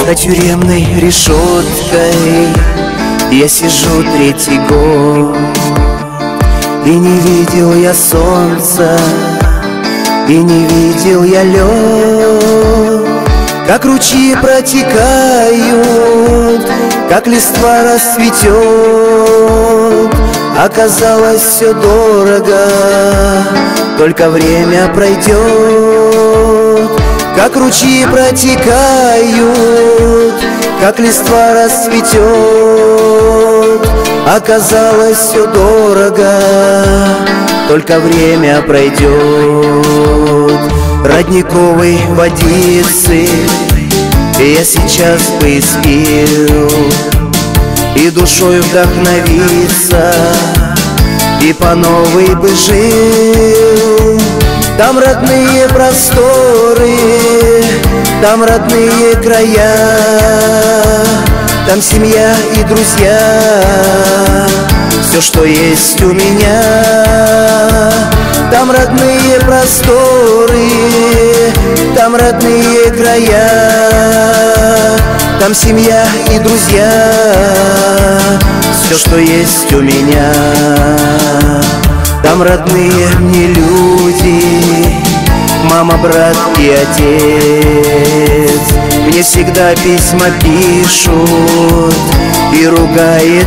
За тюремной решеткой я сижу третий год, и не видел я солнца, и не видел я лед. Как ручьи протекают, как листва расцветет, оказалось все дорого, только время пройдет. Как ручьи протекают, как листва расцветет, оказалось все дорого, только время пройдет. Родниковой водицы я сейчас бы испил, и душой вдохновиться, и по новой бы жил. Там родные просторы, там родные края, там семья и друзья, все, что есть у меня. Там родные просторы, там родные края, там семья и друзья, все, что есть у меня. Там родные мне люди, мама, брат и отец. Мне всегда письма пишут и ругает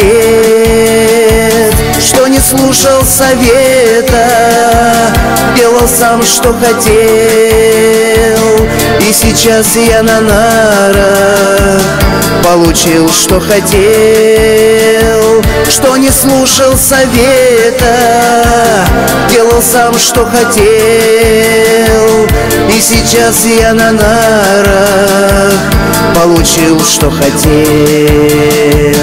отец, что не слушал совета, делал сам, что хотел. И сейчас я на нарах получил, что хотел. Что не слушал совета, делал сам, что хотел. И сейчас я на нарах получил, что хотел.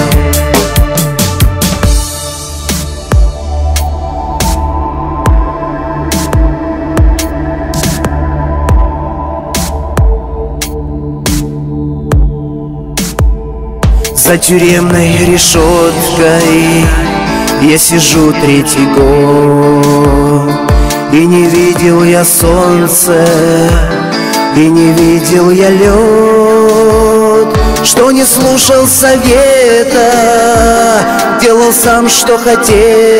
За тюремной решеткой я сижу третий год, и не видел я солнца, и не видел я лед. Что не слушал совета, делал сам, что хотел.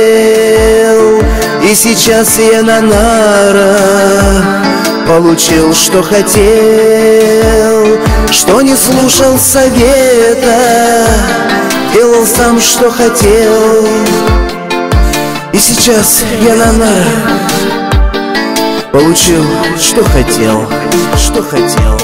И сейчас я на нарах получил, что хотел. Что не слушал совета, делал сам, что хотел. И сейчас я на нарах получил, что хотел, что хотел.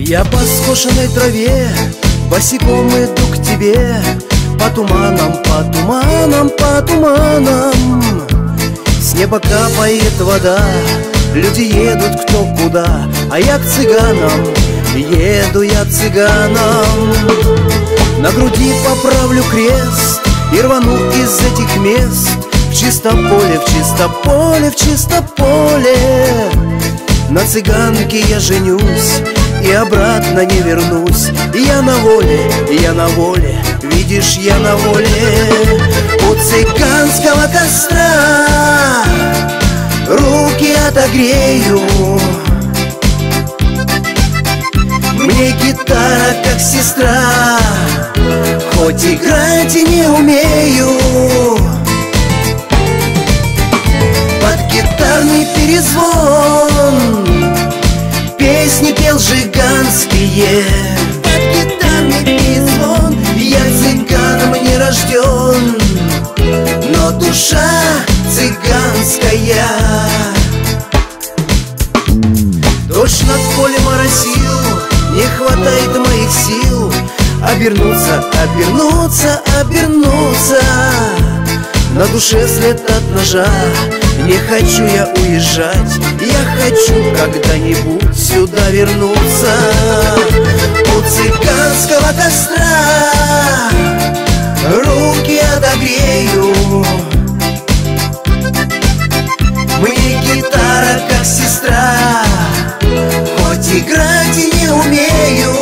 Я по скошенной траве босиком иду к тебе, по туманам, по туманам, по туманам. С неба капает вода, люди едут кто куда, а я к цыганам, еду я к цыганам. На груди поправлю крест и рвану из этих мест в чисто поле, в чисто поле, в чисто поле. На цыганке я женюсь и обратно не вернусь. Я на воле, я на воле, видишь, я на воле. У цыганского костра руки отогрею. Мне гитара как сестра, хоть играть и не умею. Под гитарный перезвон песни пел жиганские. Под гитарный перезвон я цыганом не рожден, но душа цыганская. Дождь над полем моросил, не хватает моих сил обернуться, обернуться, обернуться. На душе след от ножа, не хочу я уезжать, я хочу когда-нибудь сюда вернуться. У цыганского костра руки отогрею. Мне гитара как сестра, хоть играть и не умею.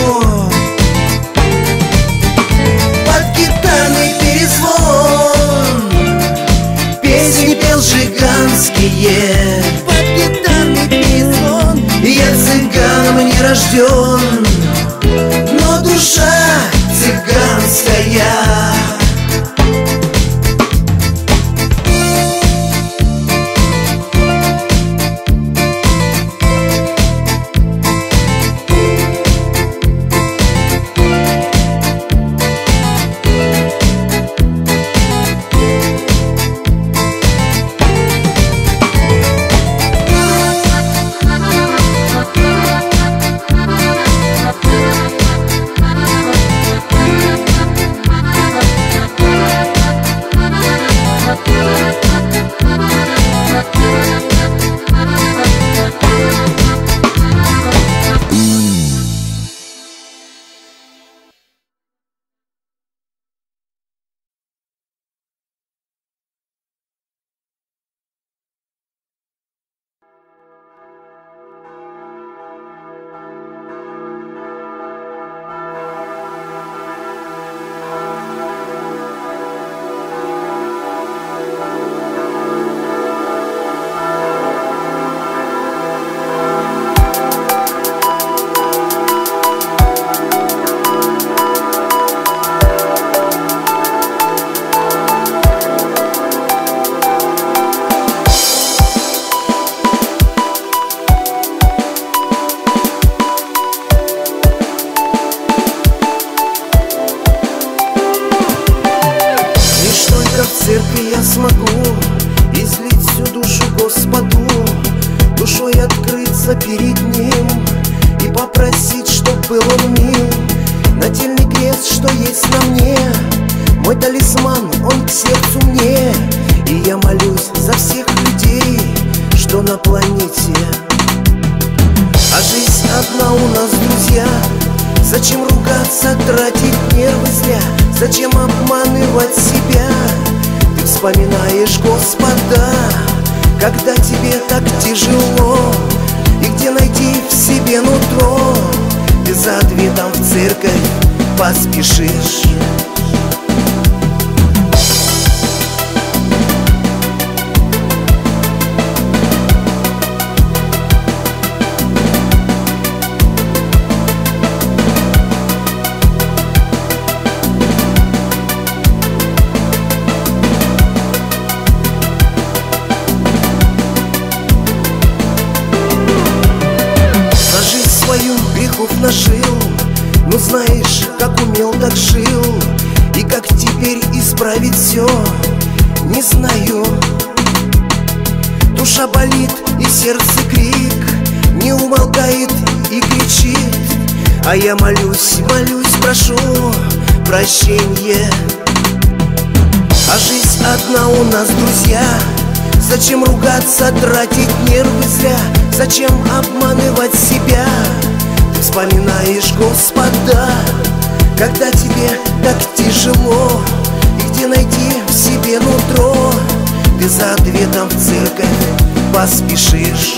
Под гитарный перезвон песни пел жиганские. Под гитарный перезвон я цыганом не рожден, но душа цыганская. в церкви я смогу излить всю душу Господу, душой открыться перед Ним и попросить, чтоб был Он мил. Нательный крест, что есть на мне, мой талисман, он к сердцу мне. И я молюсь за всех людей, что на планете. А жизнь одна у нас, друзья. Зачем ругаться, тратить нервы зря? Зачем обманывать себя? Ты вспоминаешь Господа, когда тебе так тяжело. И где найти в себе нутро? Ты за ответом в церковь поспешишь. Грехов нажил, но знаешь, как умел, так жил. И как теперь исправить все, не знаю. Душа болит и сердце крик не умолкает и кричит. А я молюсь, молюсь, прошу прощения. А жизнь одна у нас, друзья. Зачем ругаться, тратить нервы зря? Зачем обманывать себя? Ты вспоминаешь Господа, когда тебе так тяжело. И где найти в себе нутро? Ты за ответом в церковь поспешишь.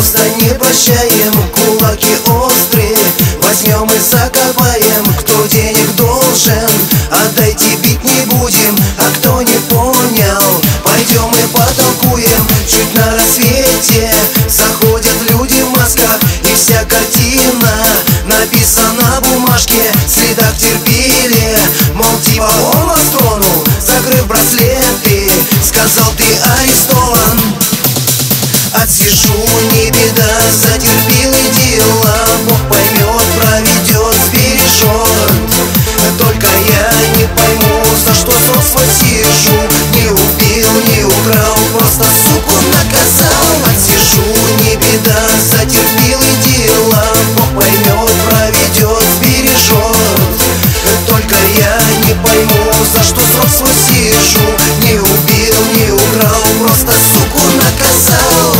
просто не прощаем. Кулаки острые возьмем и закопаем. Кто денег должен, отдайте, бить не будем. А кто не понял, пойдем и потолкуем. Чуть на рассвете заходят люди в масках, и вся картина написана на бумажке. Следак терпели, мол, типа он вас тронул, закрыв браслеты, сказал: ты арестован. Отсижу, не беда, затерпел и дела. Бог поймет, проведет, сбережет. Только я не пойму, за что срок свой сижу. Не убил, не украл, просто суку наказал. Отсижу, не беда, затерпел и дела. Бог поймет, проведет, сбережет. Только я не пойму, за что срок свой сижу. Не убил, не украл, просто суку наказал.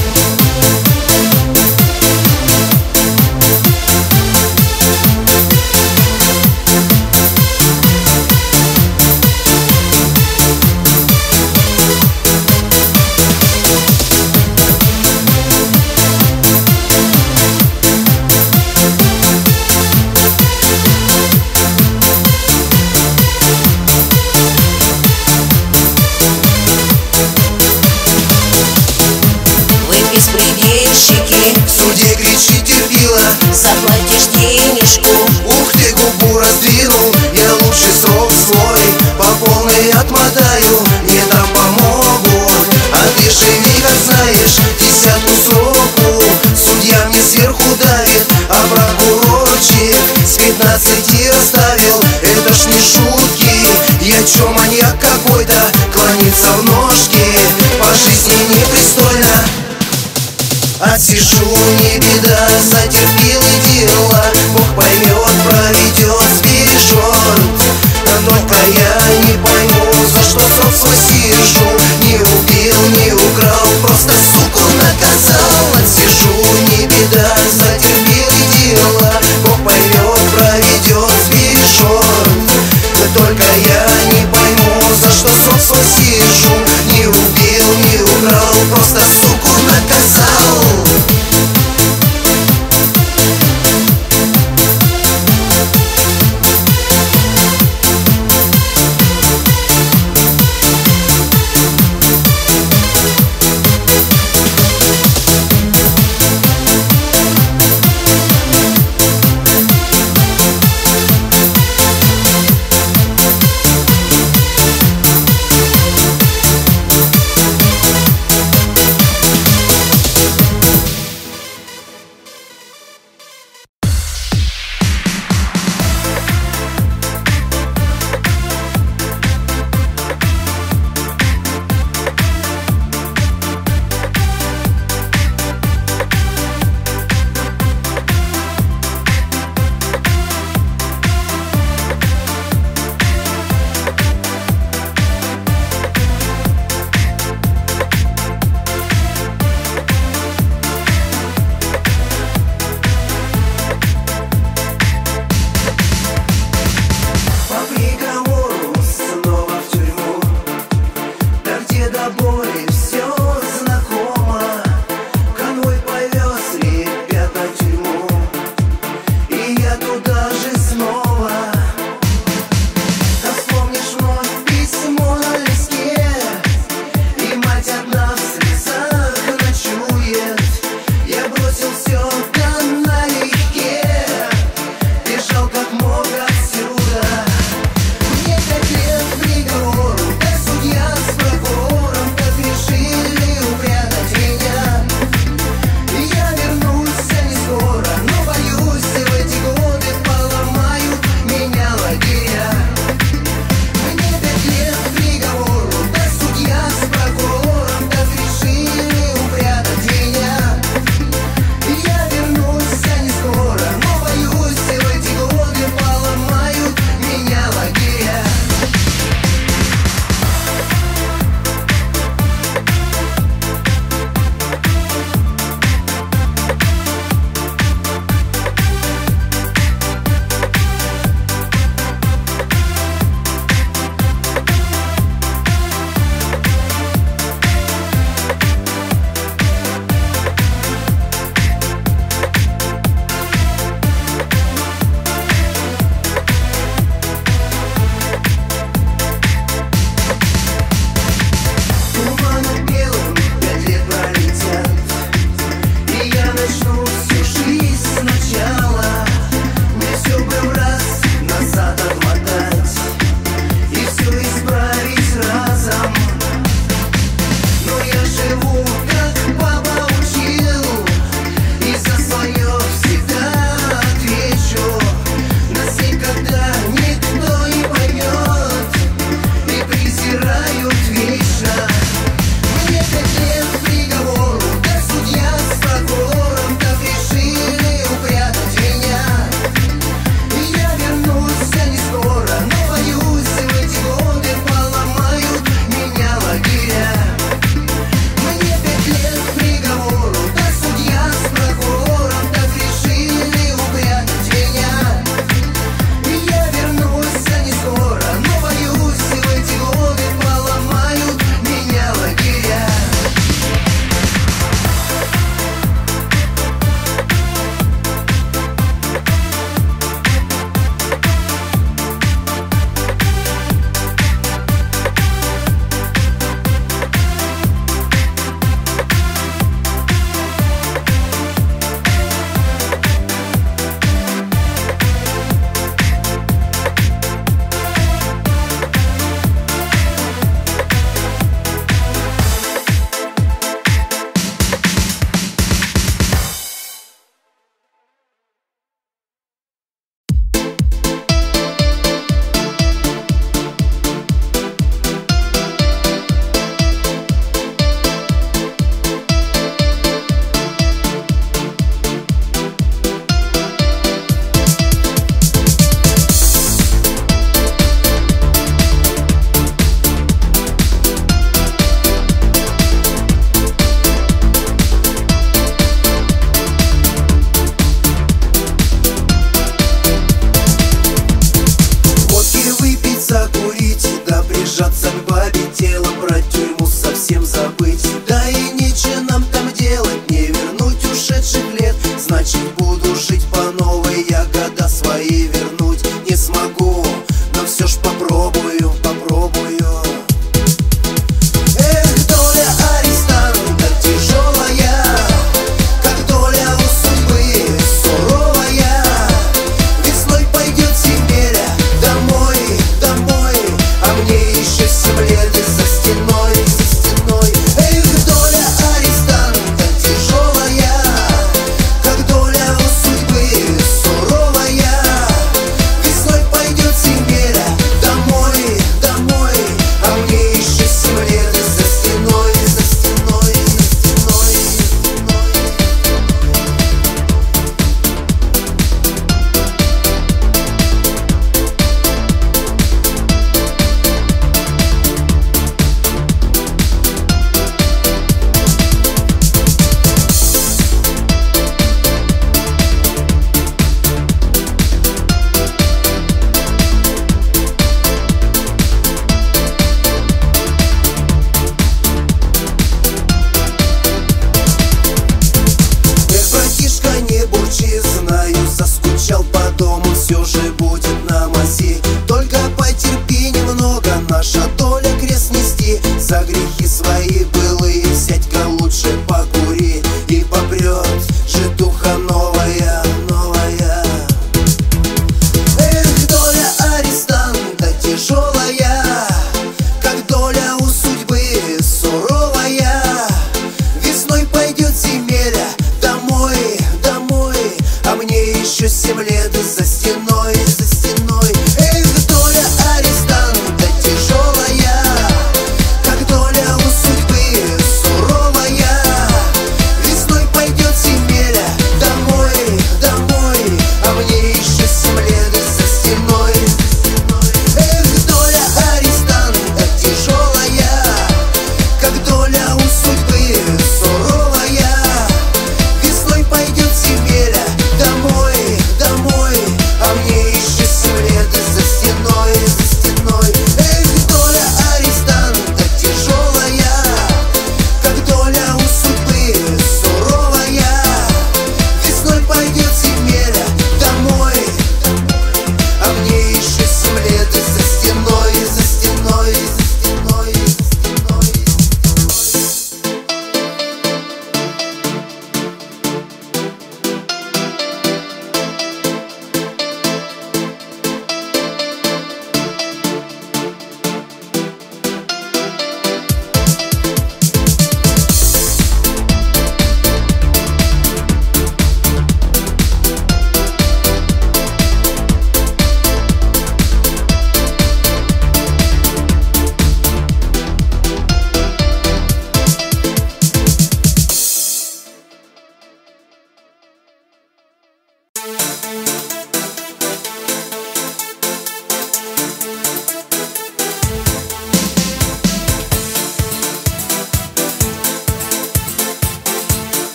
Беспредельщики, в суде кричи терпила, заплатишь денежку. ух ты, губу раздвинул. Я лучший срок свой по полной отмотаю. Не там помогут, отбежи, как знаешь, десятку сроку. Судья мне сверху давит, а прокурорчик с 15 расставил. Это ж не шутки, я чё, маньяк какой-то, клонится в ножки, по жизни непристойно. Отсижу, не беда, затерпел и дела. Бог поймет, проведет, сбережет. Только я не пойму, за что срок свой сижу. Не убил, не украл, просто суку наказал. Отсижу, не беда, затерпел и дела. Бог поймет, проведет, сбережет. Только я не пойму, за что срок свой сижу. Не убил, не украл, просто суку наказал.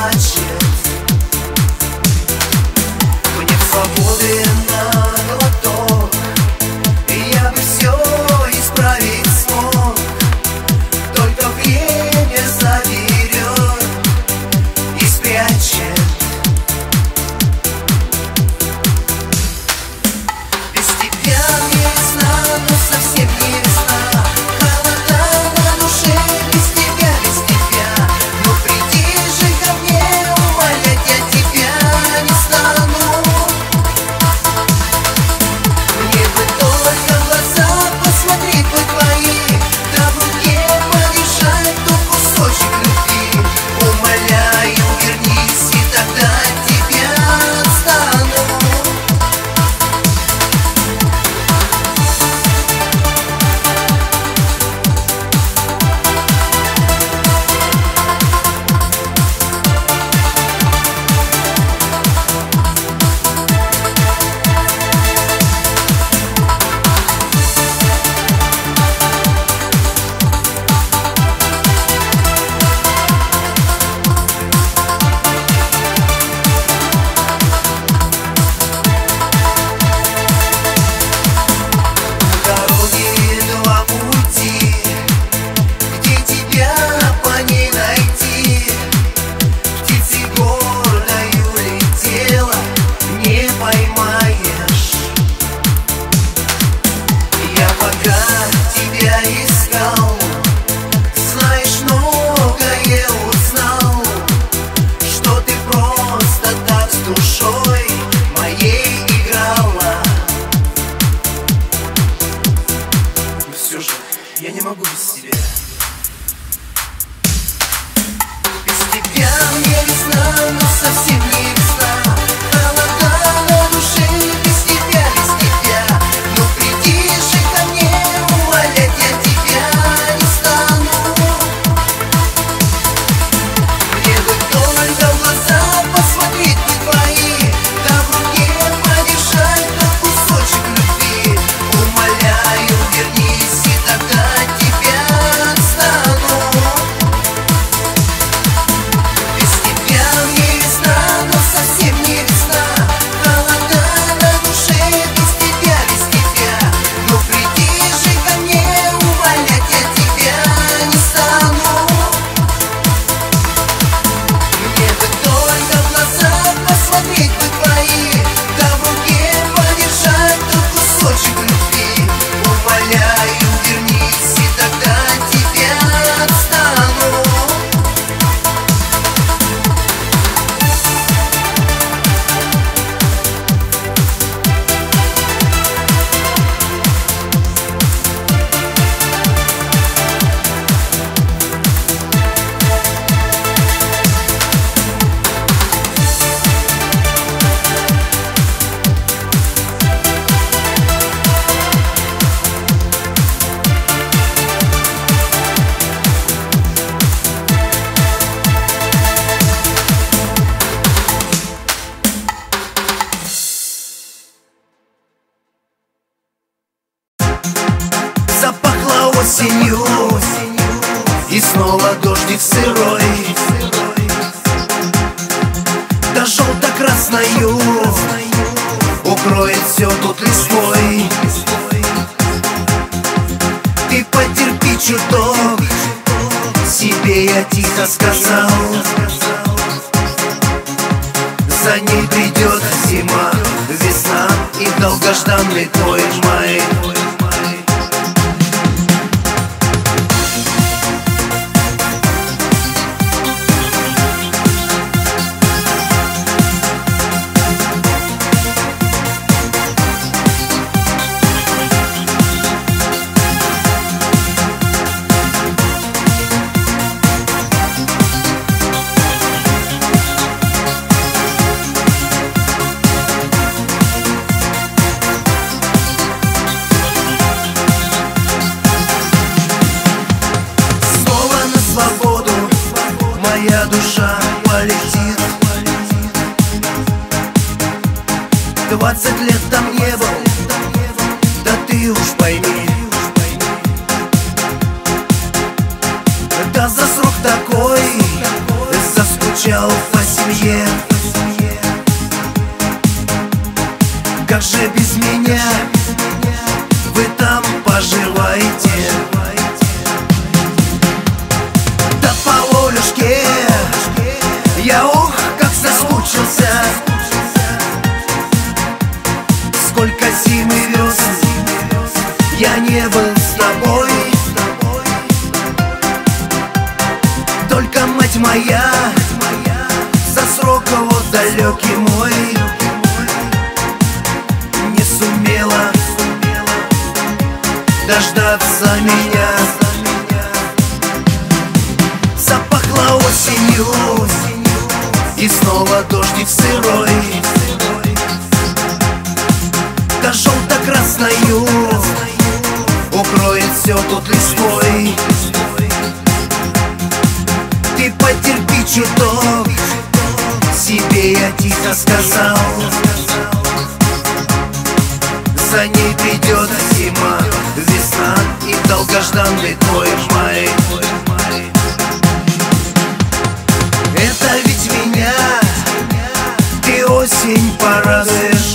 плачет. Мне свободы на глоток, и я бы все исправить смог. Только время заберет и спрячет. Без тебя мне весна, но совсем не весна. Холода на душе без тебя, без тебя. Но приди же ко мне, умолять я тебя не стану. Мне бы только в глаза посмотреть бы твои, да в руке подержать тот кусочек любви. Умоляю, вернись, и тогда от тебя отстану. Дороги два пути, где тебя по ней найти. Птицей гордою летела, не поймаешь. Я пока тебя искал, знаешь, многое узнал, что ты просто так с душой моей играла. Все же я не могу без тебя. Без тебя мне весна, но совсем не весна. Холода на душе без тебя, без тебя. Но приди же ко мне, умолять я тебя не стану. Мне бы только в глаза посмотреть бы твои, да в руке подержать тот кусочек любви. Умоляю, вернись, и тогда от тебя отстану. Без тебя мне весна, но совсем не весна. Холода на душе без тебя, без тебя. Но приди же ко мне, умолять я тебя не стану. Мне бы только в глаза посмотреть бы твои, да в руке подержать тот кусочек любви. Умоляю, вернись, и тогда от тебя отстану. Запахло осенью, и снова дождик сырой, да желто-красною укроет все тут листвой. Ты потерпи чуток, себе я тихо сказал. За ней придет зима, весна и долгожданный твой май. Моя душа полетит. 20 лет там не был, да ты уж пойми. Да за срок такой заскучал по семье. Как же без меня вы там поживаете? Да по волюшке я, ох, как соскучился. Сколько зим и весен я не был с тобой. Только мать моя за срок вот далекий мой не сумела дождаться меня. Запахло осенью, и снова дождик сырой. Да желто-красною укроет все тут листвой. Ты потерпи чуток, себе я тихо сказал. За ней придет зима, весна и долгожданный твой май. Это ведь меня ты осень порадуешь,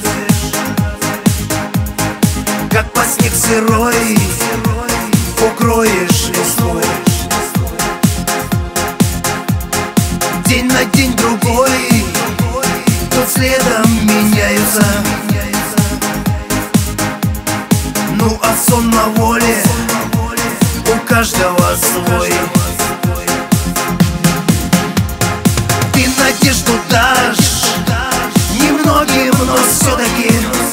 как по снег сырой укроешь листвой. День на день другой тут следом меняются. Ну а сон на воле у каждого свой. Ты надежду дашь немногим, но все-таки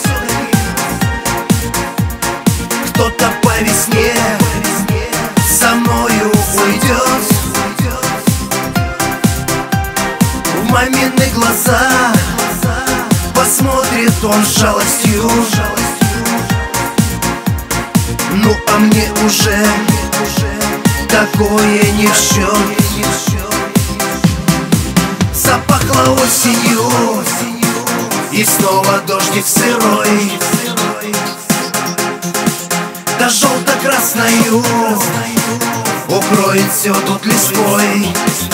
кто-то по весне со мною уйдет. В мамины глаза посмотрит он с жалостью. Ну а мне уже такое не в счет. Запахло осенью, и снова дождик сырой. Да желто-красною укроет все тут листвой.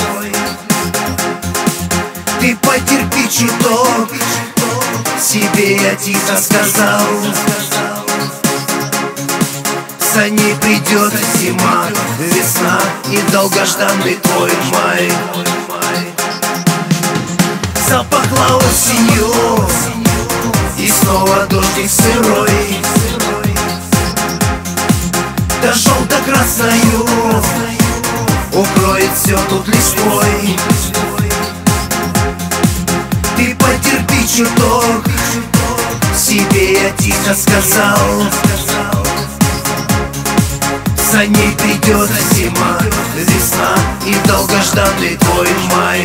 Ты потерпи чуток, себе я тихо сказал. За ней придет зима, весна и долгожданный твой май. Запахло осенью, и снова дождик сырой. Да желто-красною укроет все тут листвой. Ты потерпи чуток, себе я тихо сказал. За ней придет зима, весна и долгожданный твой май.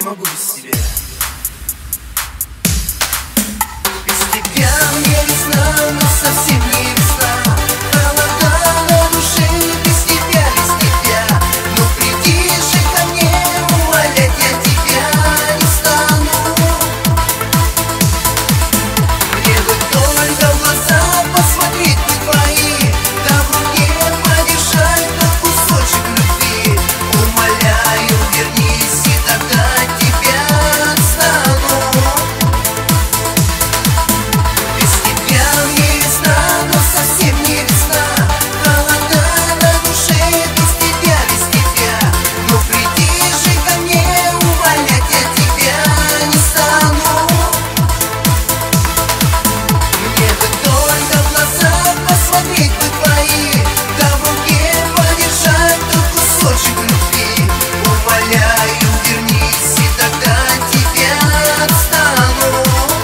смогу без тебя. Без тебя мне весна, но совсем не весна. Холода на душе, без тебя, без тебя. Но приди же ко мне, умолять я тебя не стану. Мне бы только в глаза посмотреть бы твои, да в руке подержать тот кусочек любви. Умоляю, вернись, и тогда тебя отстану. Без тебя мне весна, но совсем не весна. Холода на душе, без тебя, без тебя. Но приди же ко мне, умолять я тебя не стану. Мне бы только в глаза посмотреть бы твои, да в руке подержать тот кусочек любви. Умоляю, вернись, и тогда тебя отстану.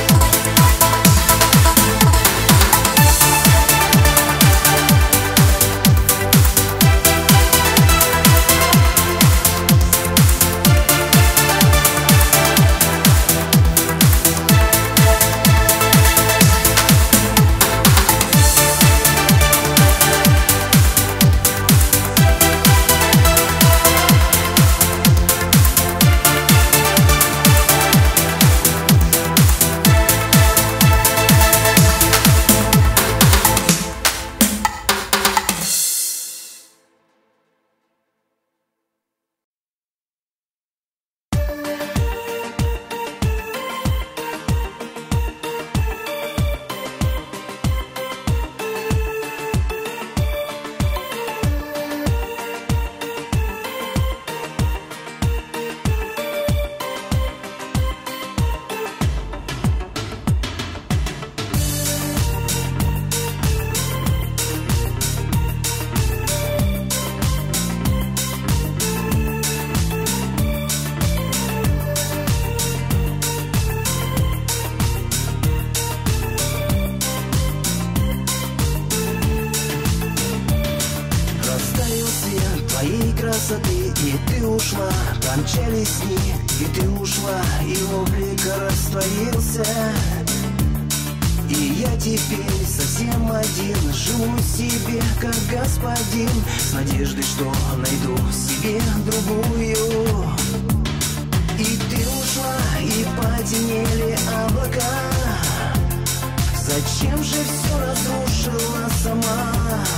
Растаял свет твоей красоты, и ты ушла. Промчались дни, и ты ушла, и облик растворился. И я теперь совсем один, живу себе как господин, с надеждой, что найду себе другую. И ты ушла, и потемнели облака. Зачем же все разрушила сама?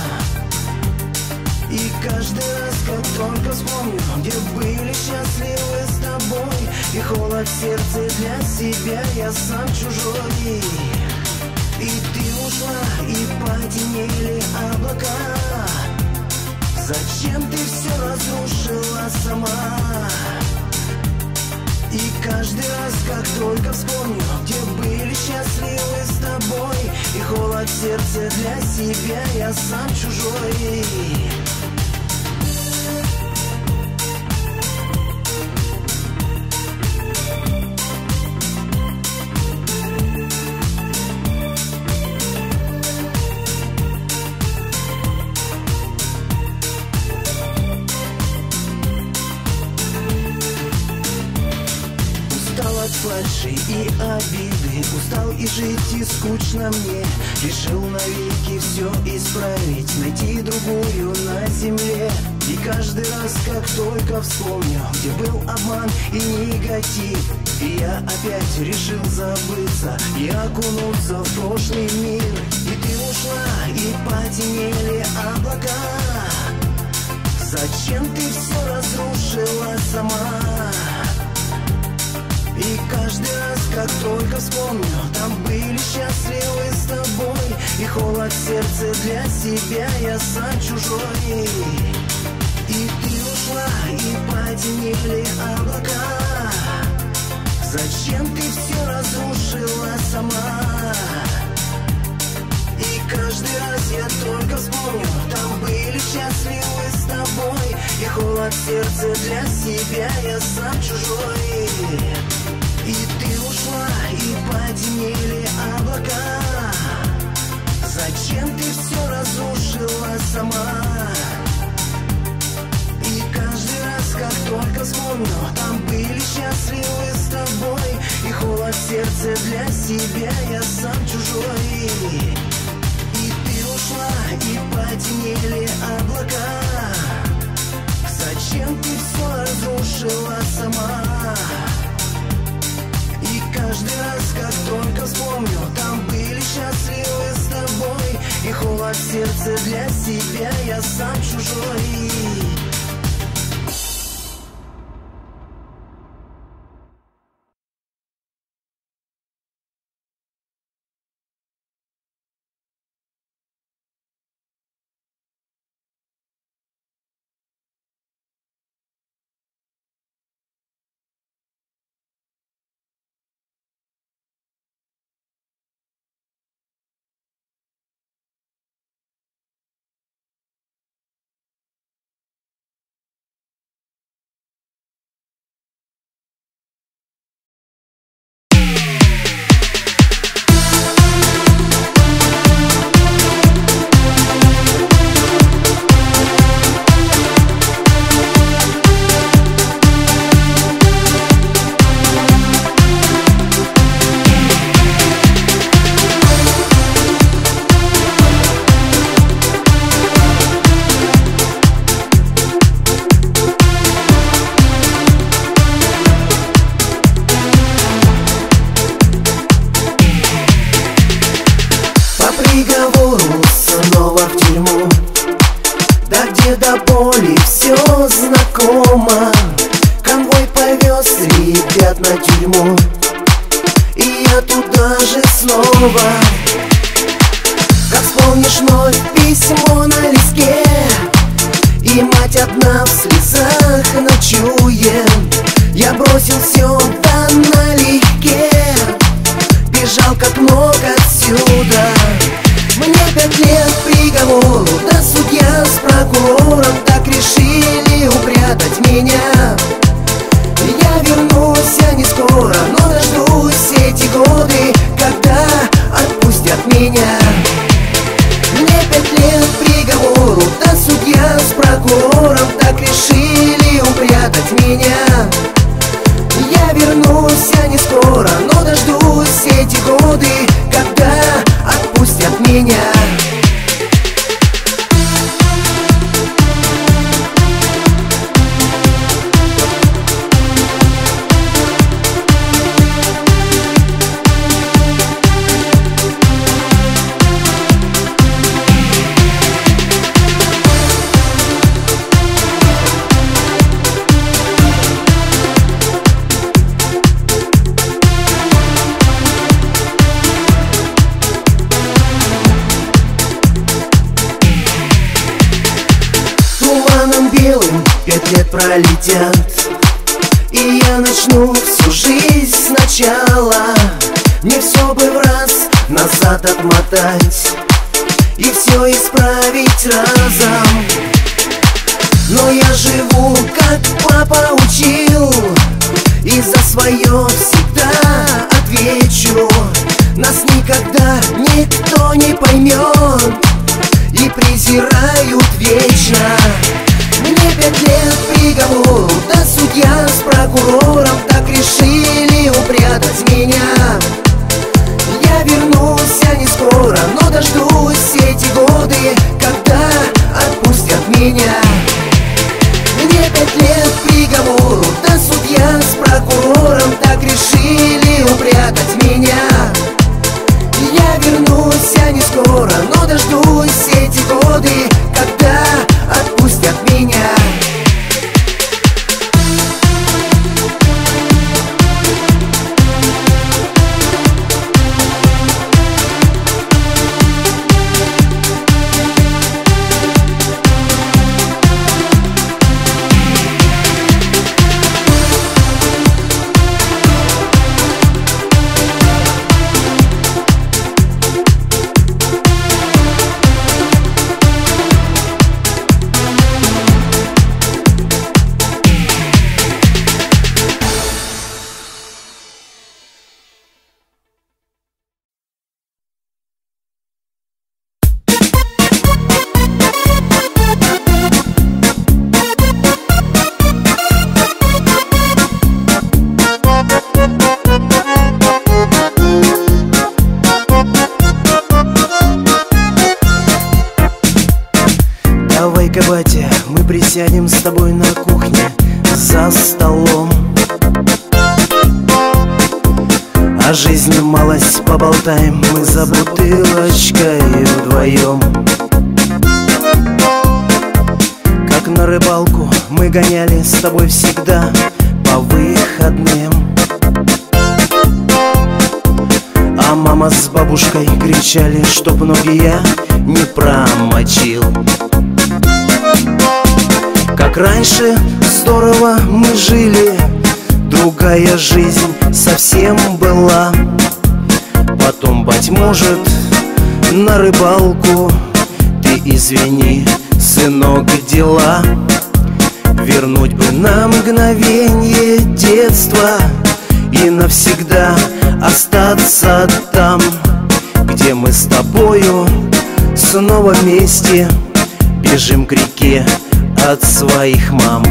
И каждый раз, как только вспомню, где были счастливы с тобой, и холод в сердце для себя, я сам чужой. И ты ушла, и потемнели облака. Зачем ты все разрушила сама? И каждый раз, как только вспомню, где были счастливы с тобой, и холод в сердце для себя, я сам чужой. От фальши и обиды, устал и жить, и скучно мне. Решил навеки все исправить, найти другую на земле. И каждый раз, как только вспомню, где был обман и негатив, и я опять решил забыться и окунуться в прошлый мир. И ты ушла, и потемнели облака. Зачем ты все разрушила сама? И каждый раз, как только вспомню, там были счастливы с тобой, и холод в сердце для себя, я сам чужой. И ты ушла, и потемнели облака. Зачем ты все разрушила сама? И каждый раз я только вспомню, там были счастливы с тобой, и холод в сердце для себя, я сам чужой. И ты ушла, и потемнели облака. Зачем ты все разрушила сама? И каждый раз, как только вспомню, там были счастливы холод в сердце для себя, я сам чужой. И ты ушла, и потемнели облака. Зачем ты все разрушила сама? И каждый раз, как только вспомню, там были счастливы с тобой. И холод в сердце для себя, я сам чужой. Приговору снова в тюрьму, да где до боли все знакомо. Конвой повез ребят на тюрьму, и я туда же снова. Как вспомнишь вновь письмо на листке, и мать одна в слезах ночует. Я бросил все да налегке, бежал как мог отсюда. Мне 5 лет приговору, да судья с прокурором так решили упрятать меня. Я вернусь, я не скоро, но дождусь эти годы, когда отпустят меня. Мне 5 лет приговору, да судья с прокурором так решили упрятать меня. Я вернусь, я не скоро, но дождусь эти годы, когда отпустят меня. Белым 5 лет пролетят, и я начну всю жизнь сначала. Мне все бы в раз назад отмотать и все исправить разом. Но я живу, как папа учил, и за свое всегда отвечу. Нас никогда никто не поймет и презирают вечно. Мне 5 лет приговору, да судья с прокурором так решили упрятать меня. Я вернусь, я не скоро, но дождусь эти годы, когда отпустят меня. Мне 5 лет приговору, да судья с прокурором так решили упрятать меня. Я вернусь, я не скоро, но дождусь эти годы, когда отпустят меня. присядем с тобой на кухне за столом. О жизни малость поболтаем мы за бутылочкой вдвоем. Как на рыбалку мы гоняли с тобой всегда по выходным. А мама с бабушкой кричали, чтоб ноги я не промочил. Как раньше здорово мы жили, другая жизнь совсем была. Потом, быть может, на рыбалку. Ты извини, сынок, дела. Вернуть бы на мгновенье детства и навсегда остаться там, где мы с тобою снова вместе бежим к реке от своих мам.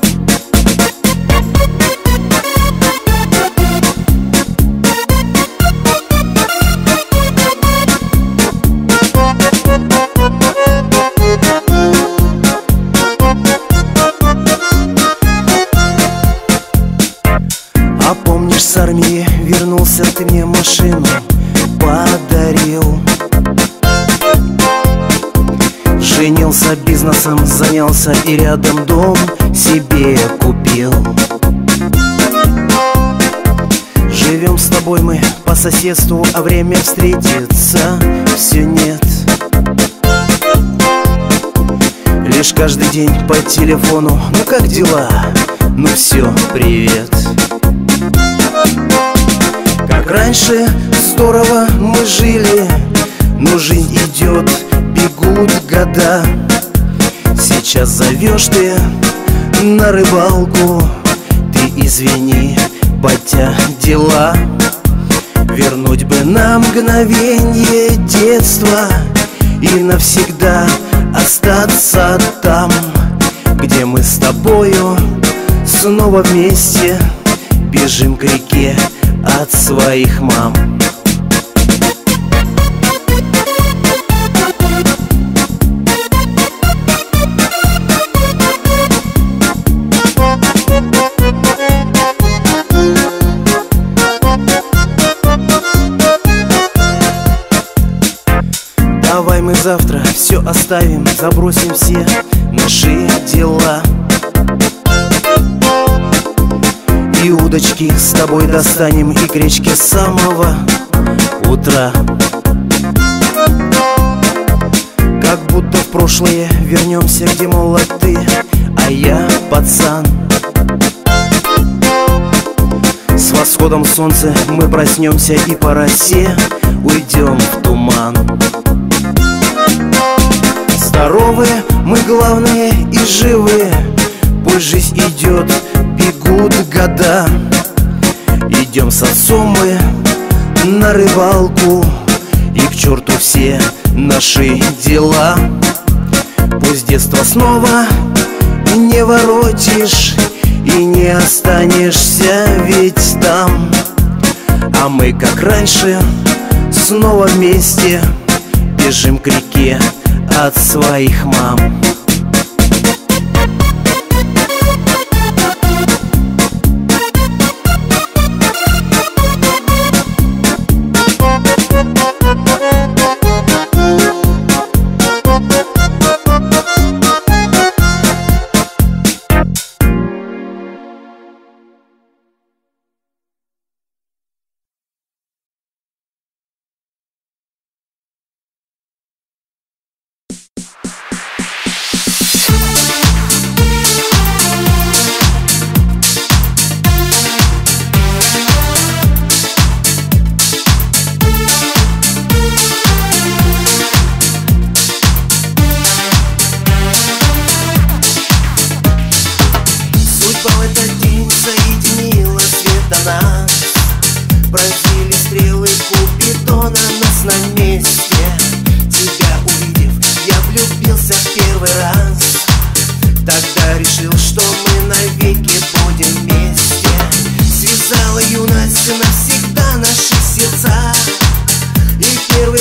А помнишь, с армии вернулся, ты мне машину подарил. Женился, бизнесом занялся и рядом дом себе купил. Живем с тобой мы по соседству, а время встретиться все нет. Лишь каждый день по телефону: ну как дела? Ну все, привет. Как раньше здорово мы жили, но жизнь идет, бегут года. Сейчас зовешь ты на рыбалку. Ты извини, батя, дела. Вернуть бы на мгновенье детства и навсегда остаться там, где мы с тобою снова вместе бежим к реке от своих мам. Давай мы завтра все оставим, забросим все наши дела. И удочки с тобой достанем, и к речке с самого утра. Как будто в прошлое вернемся, где молод ты, а я пацан. С восходом солнца мы проснемся и по росе уйдем в туман. Здоровые мы, главное, и живы. Пусть жизнь идет, бегут года. Идем с отцом мы на рыбалку, и к черту все наши дела. Пусть детство снова не воротишь и не останешься ведь там. А мы, как раньше, снова вместе бежим к реке от своих мам.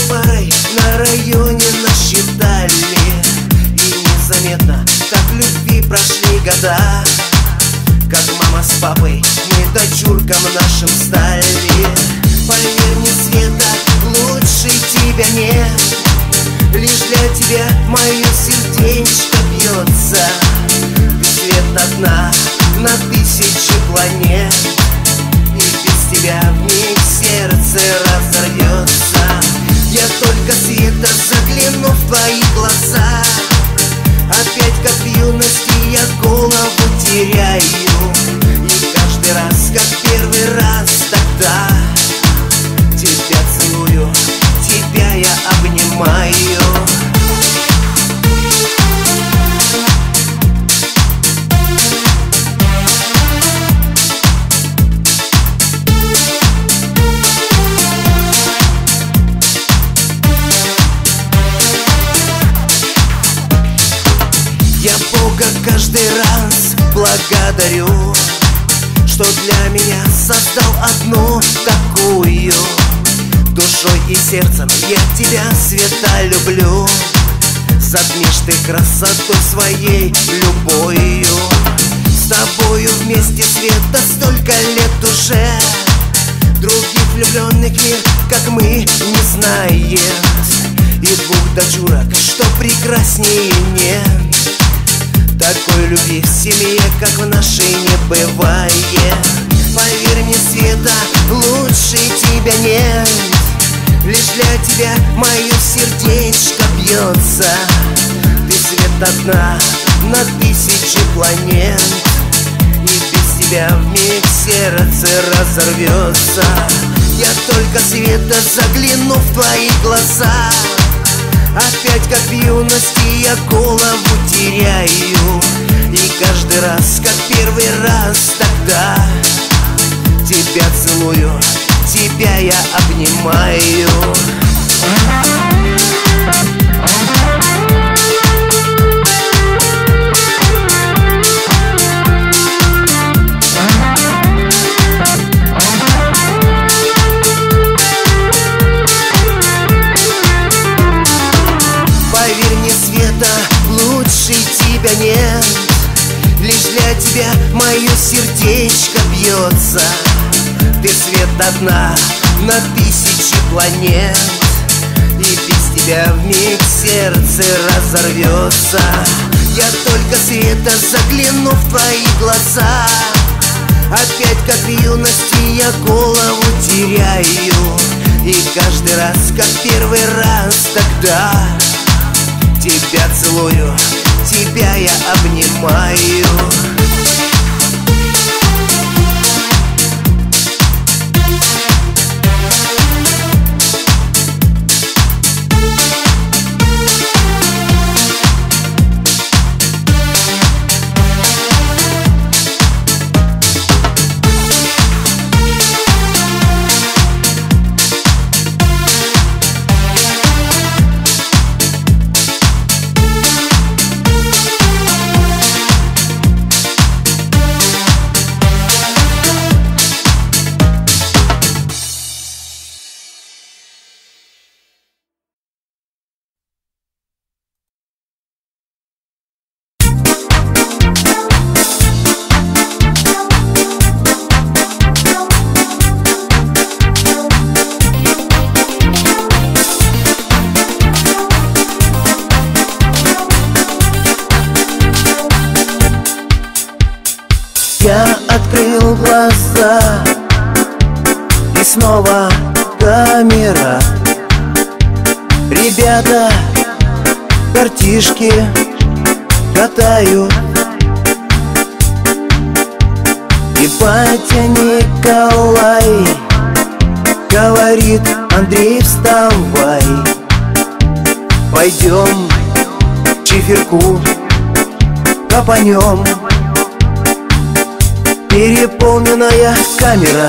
на районе насчитали. И незаметно, как любви улыбкам нашим стали. Поверь мне, Света, лучше тебя нет. Лишь для тебя мое сердечко бьется. Ты, Свет, одна на тысячи планет, и без тебя вмиг сердце разорвется. Я только, Света, загляну в твои глаза, опять как в юности я голову теряю. И каждый раз, как первый раз, тогда тебя целую, тебя я обнимаю. Я Бога каждый раз благодарю, что для меня создал одну такую. Душой и сердцем я тебя, Света, люблю. Затмишь ты красотой своей любовью. С тобою вместе, Света, столько лет уже. Других влюбленных мир, как мы, не знает. И двух дочурок, что прекраснее нет. Такой любви в семье, как в нашей, не бывает. Поверь мне, Света, лучше тебя нет. Лишь для тебя мое сердечко бьется. Ты, Свет, одна на тысячи планет, и без тебя вмиг сердце разорвется. Я только, Света, загляну в твои глаза, опять как в юности я голову теряю. И каждый раз, как первый раз, тогда тебя целую, тебя я обнимаю. Поверь мне, Света, лучше тебя нет. Лишь для тебя мое сердечко бьется. Ты, Свет, одна на тысячи планет, и без тебя вмиг сердце разорвется. Я только, Света, загляну в твои глаза, опять как в юности я голову теряю. И каждый раз, как первый раз, тогда тебя целую, тебя я обнимаю. Я открыл глаза, и снова камера. Ребята картишки катают, и батя Николай говорит: Андрей, вставай, пойдем чиферку копанем. Переполненная камера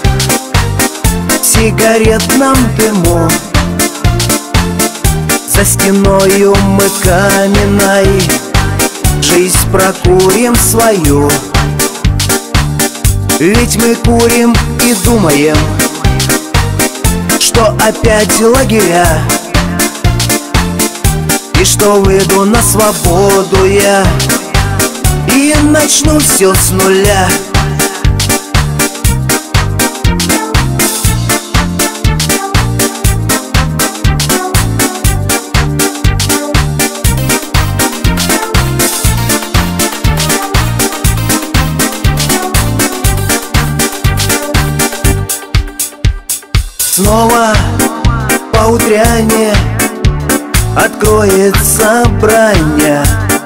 в сигаретном дыму, за стеною мы каменной жизнь прокурим свою. Ведь мы курим и думаем, что опять лагеря, и что выйду на свободу я и начну все с нуля. снова поутрянне откроется броня,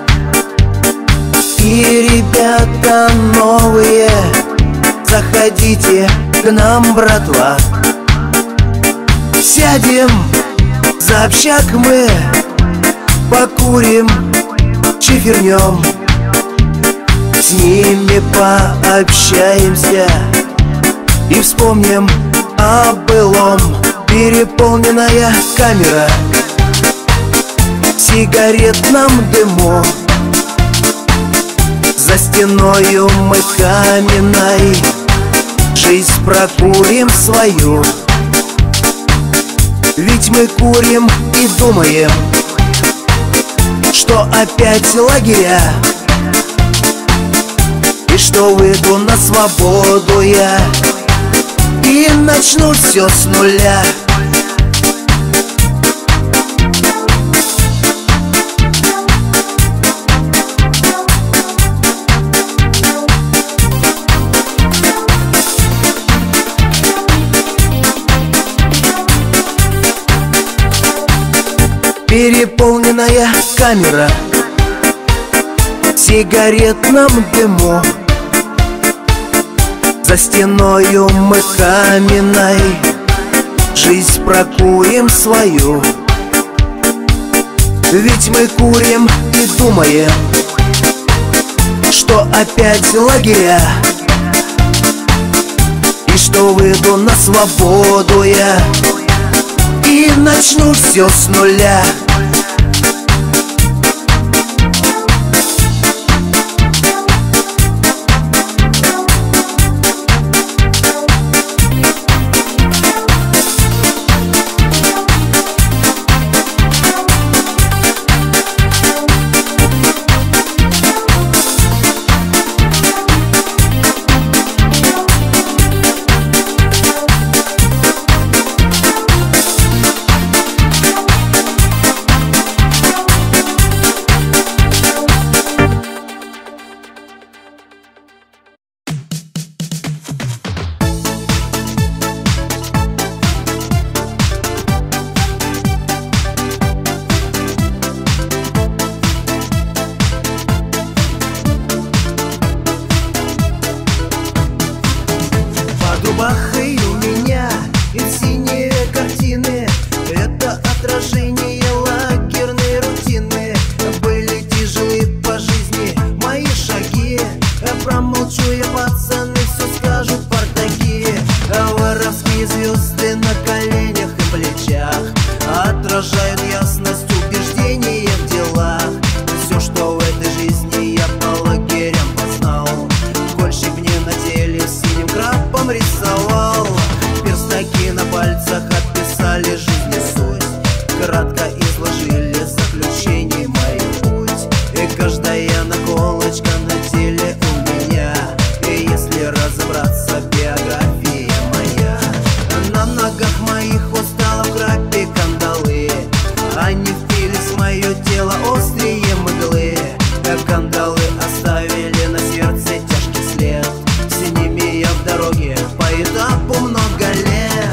и ребята новые, заходите к нам, братва. Сядем за общак мы, покурим, чифернем, с ними пообщаемся и вспомним о былом. Переполненная камера в сигаретном дыму, за стеною мы каменной жизнь прокурим свою. Ведь мы курим и думаем, что опять лагеря, и что выйду на свободу я и начну все с нуля. Переполненная камера в сигаретном дыму, за стеною мы каменной жизнь прокурим свою. Ведь мы курим и думаем, что опять лагеря, и что выйду на свободу я и начну все с нуля. Бахай у меня и синие картины, это отражение лагерной рутины. Были тяжелые по жизни мои шаги, промолчу я, пацаны, все скажут партаки. Воровские звезды на коленях и плечах отражают ясность убеждения в делах. Все, что в этой жизни я по лагерям познал, больше мне на теле синим крапом рисовал. Перстаки на пальцах отписали жизни суть, кратко изложили заключение мой путь. И каждая наколочка на теле у меня, и если разобраться, биография моя. На ногах моих устало в крапе кандалы, они впились в мое тело острие мглы. Кандалы оставили на сердце тяжкий след, с ними я в дороге по этапу много лет.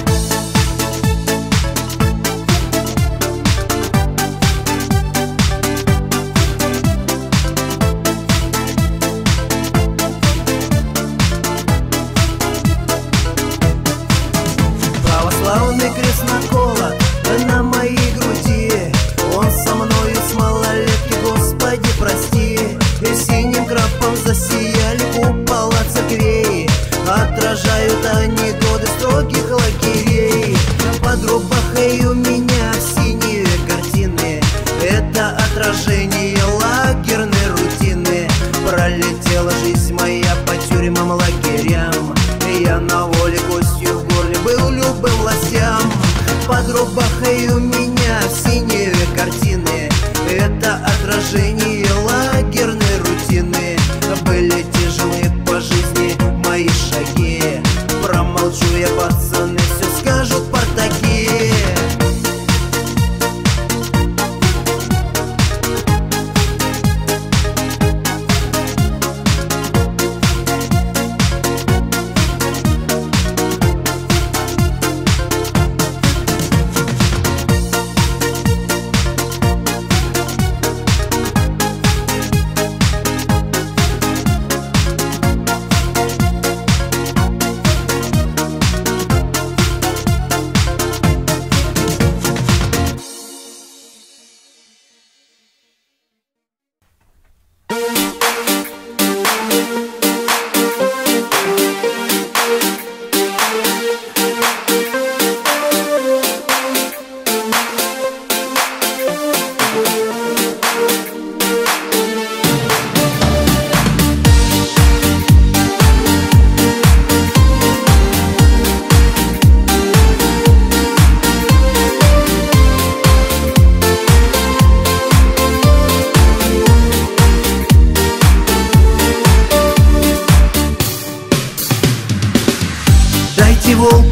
Православный крест наколот на моей груди, он со мною с малолетки, Господи, прости. И синим крапом засияли купола церквей, отражают они годы строгих лагерей. Под рубахой у меня синие картины, это отражение лагерной рутины. Пролетела жизнь моя по тюрьмам, лагерям, я на воле гостью в горле был любым властям. Под рубахой у меня синие картины, это отражение лагерной рутины. Были тяжелые по жизни мои шаги, промолчу я, пацаны, все скажут партаки.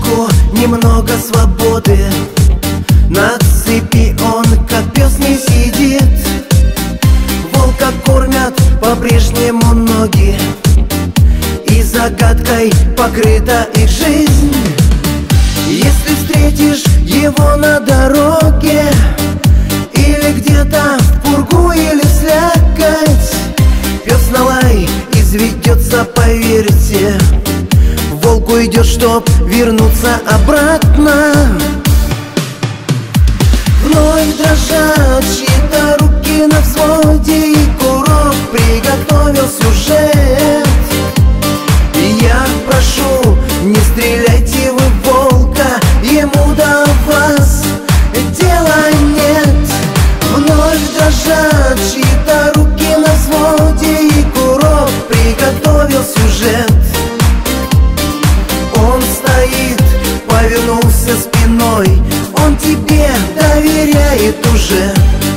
волку немного свободы. На цепи он, как пес, не сидит. Волка кормят по-прежнему ноги, и загадкой покрыта их жизнь. Если встретишь его на дороге, или где-то в пургу, или слякоть, пес на лай изведется, поверьте. Волку идет, чтоб вернуться обратно. Вновь дрожат чьи-то руки на взводе, и курок приготовил сюжет. И я прошу, не стреляйте вы в волка, ему до вас дела нет. Вновь дрожат чьи-то руки на взводе, и курок приготовил сюжет. Он стоит, повернулся спиной, он тебе доверяет уже.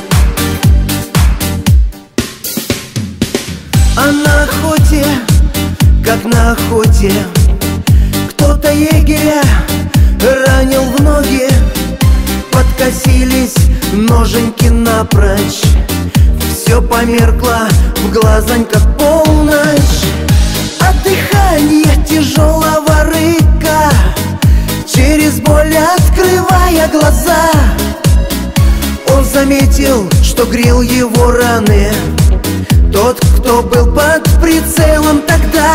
А на охоте, как на охоте, кто-то егеря ранил в ноги. Подкосились ноженьки напрочь, все померкло в глазоньках полночь. От дыхания тяжелого рыка, через боль открывая глаза, он заметил, что грел его раны тот, кто был под прицелом тогда.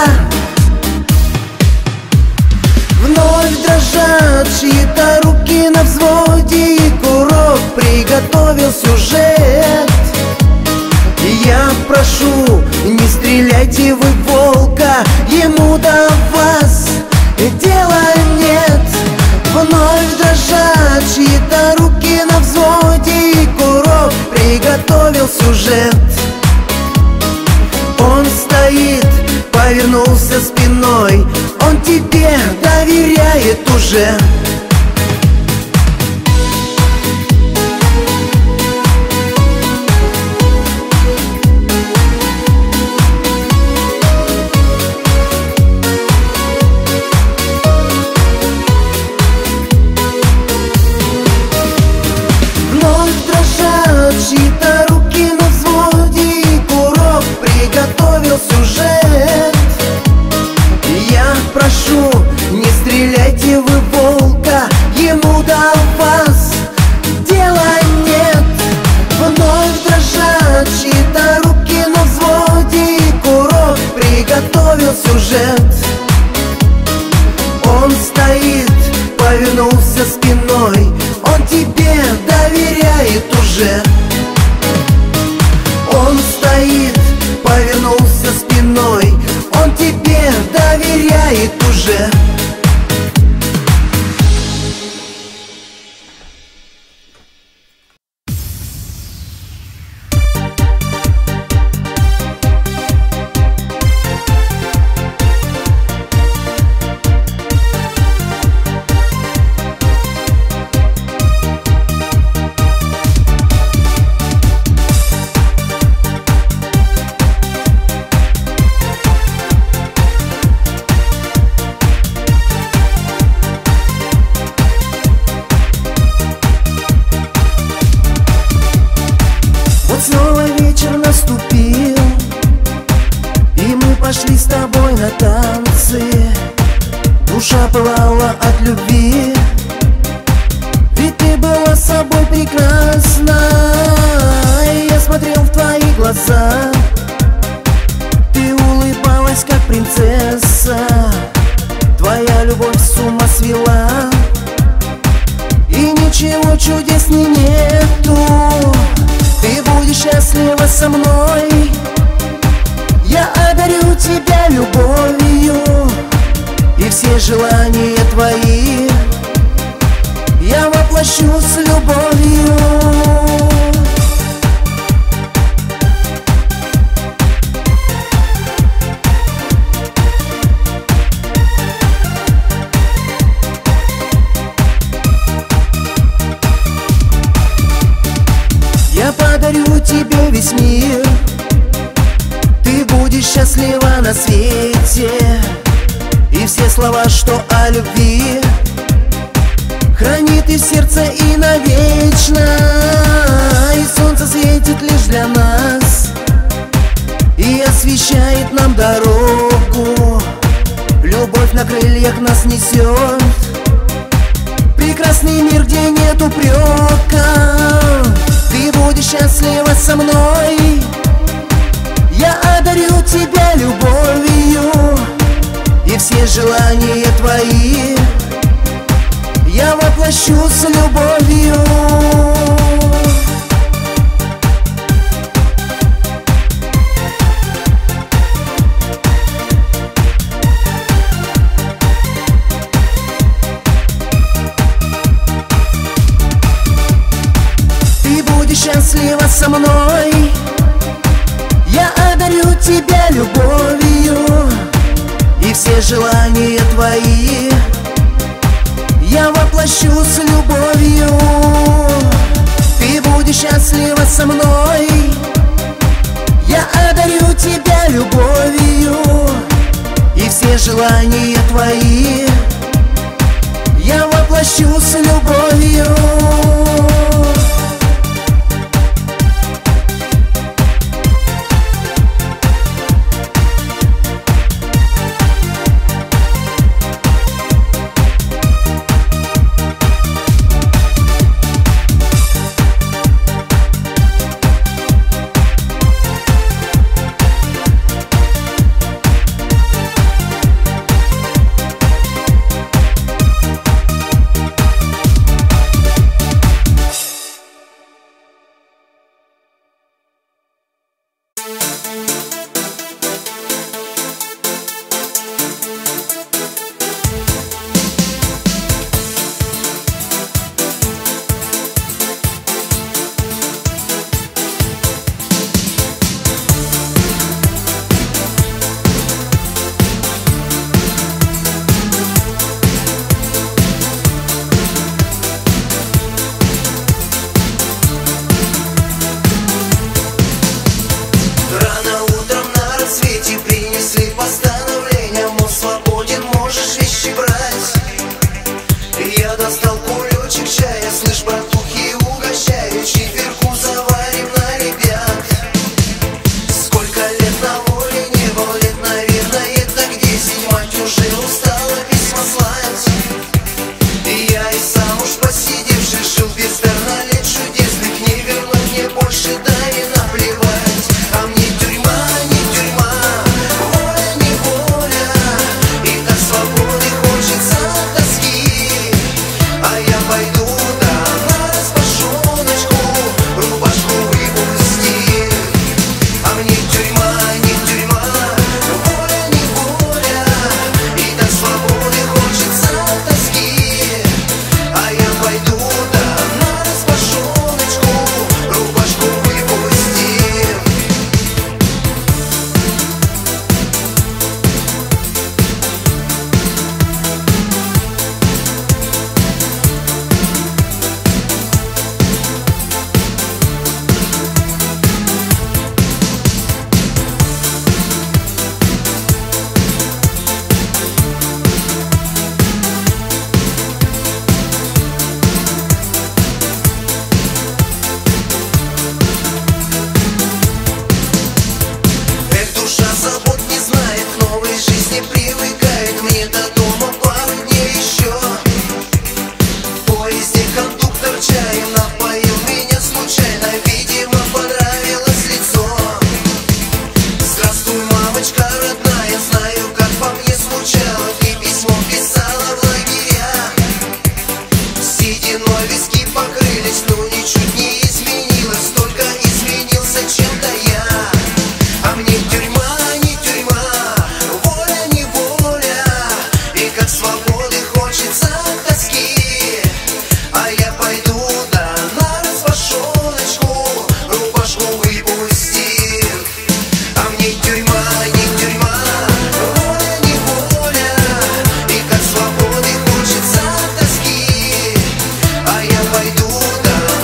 Вновь дрожат чьи-то руки на взводе, и курок приготовил сюжет. Я прошу, не стреляйте вы в волка, ему до вас дела нет. Вновь дрожат чьи-то руки на взводе, и курок приготовил сюжет. Он стоит, повернулся спиной, он тебе доверяет уже. Чьи-то руки на взводе, и курок приготовил сюжет. Я прошу, не стреляйте вы в волка, ему до вас дела нет. Вновь дрожат чьи-то руки на взводе, и курок приготовил сюжет. Он стоит, повернулся спиной, он тебе доверяет уже. Он стоит, повернулся спиной, он тебе доверяет уже. Пошли с тобой на танцы, душа пылала от любви, ведь ты была собой прекрасна. И я смотрел в твои глаза, ты улыбалась как принцесса, твоя любовь с ума свела, и ничего чудесней нету. Ты будешь счастлива со мной, я одарю тебя любовью, и все желания твои я воплощу с любовью. Я подарю тебе весь мир, ты будешь счастлива на свете, и все слова, что о любви, сердце и навечно. И солнце светит лишь для нас и освещает нам дорогу. Любовь на крыльях нас несет, прекрасный мир, где нет упрека. Ты будешь счастлива со мной, я одарю тебя любовью, и все желания твои я воплощу с любовью. Ты будешь счастлива со мной, я одарю тебя любовью, и все желания твои я воплощу с любовью. Ты будешь счастлива со мной, я одарю тебя любовью, и все желания твои я воплощу с любовью. пойду, да.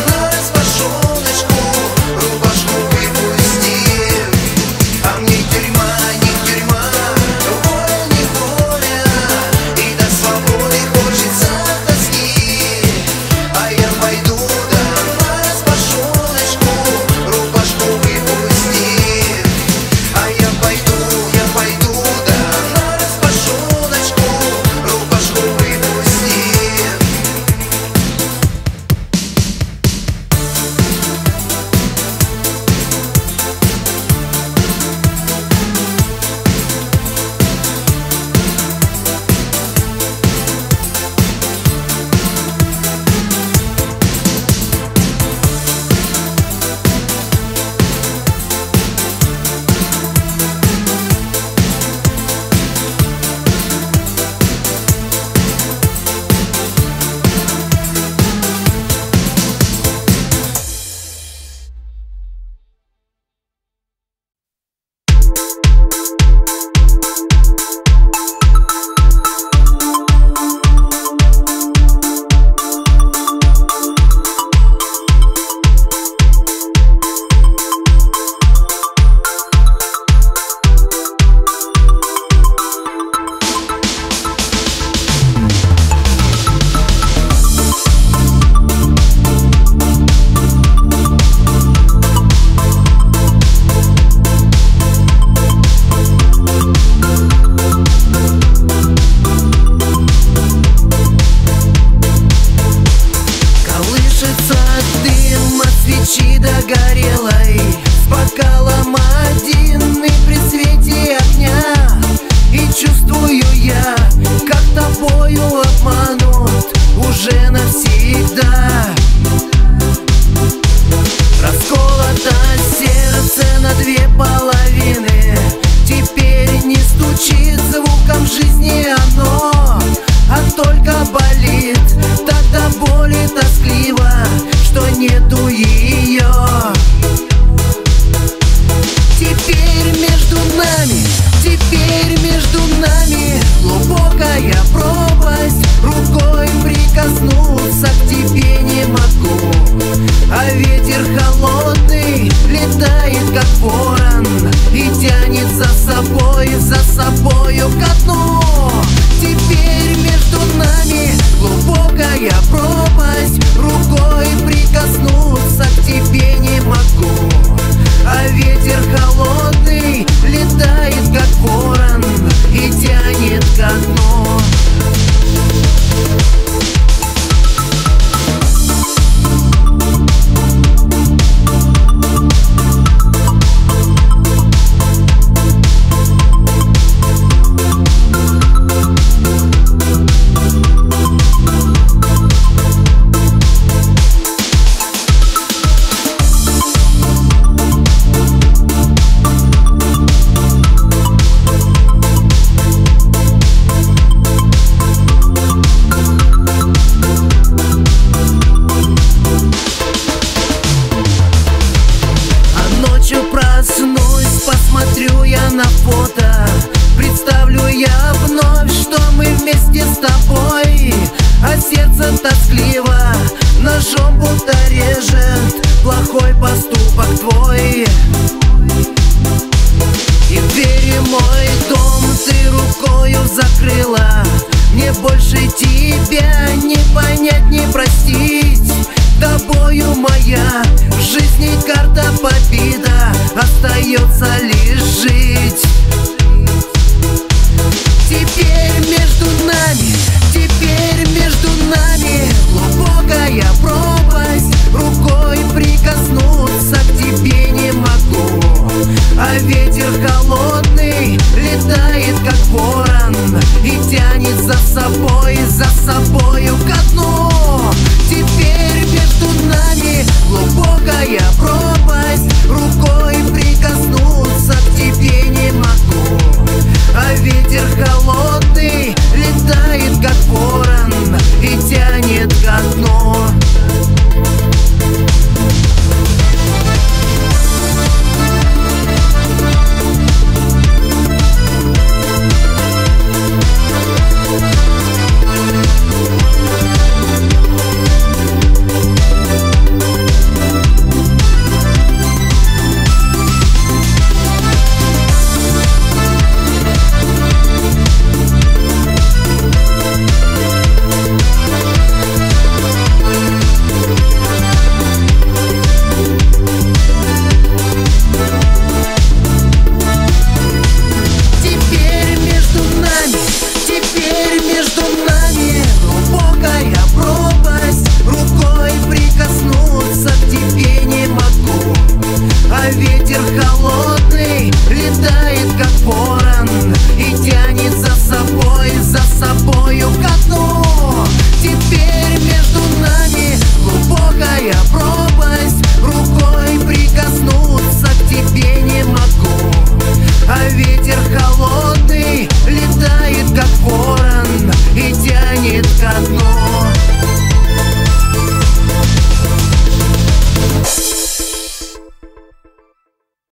ночи догорелой, с бокалом один и при свете огня. И чувствую я, как тобою